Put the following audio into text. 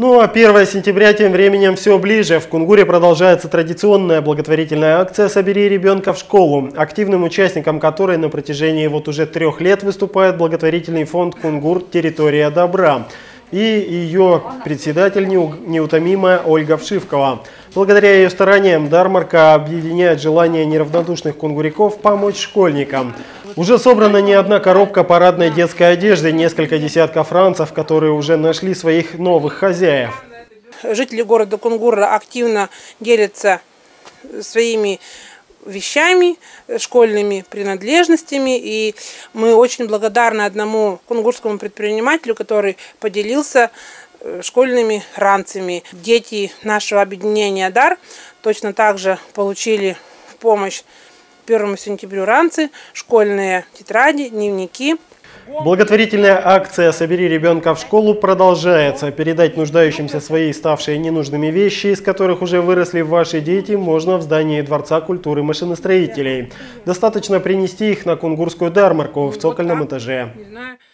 Ну а 1 сентября тем временем все ближе. В Кунгуре продолжается традиционная благотворительная акция «Собери ребенка в школу», активным участником которой на протяжении уже 3 лет выступает благотворительный фонд «Кунгур. Территория добра» и ее председатель неутомимая Ольга Вшивкова. Благодаря ее стараниям Дармарка объединяет желание неравнодушных кунгуряков помочь школьникам. Уже собрана не одна коробка парадной детской одежды, несколько десятков ранцев, которые уже нашли своих новых хозяев. Жители города Кунгура активно делятся своими вещами, школьными принадлежностями. И мы очень благодарны одному кунгурскому предпринимателю, который поделился школьными ранцами. Дети нашего объединения «Дар» точно так же получили в помощь 1 сентябрю ранцы, школьные тетради, дневники. Благотворительная акция «Собери ребенка в школу» продолжается. Передать нуждающимся свои ставшие ненужными вещи, из которых уже выросли ваши дети, можно в здании Дворца культуры машиностроителей. Достаточно принести их на кунгурскую Дармарку в цокольном этаже.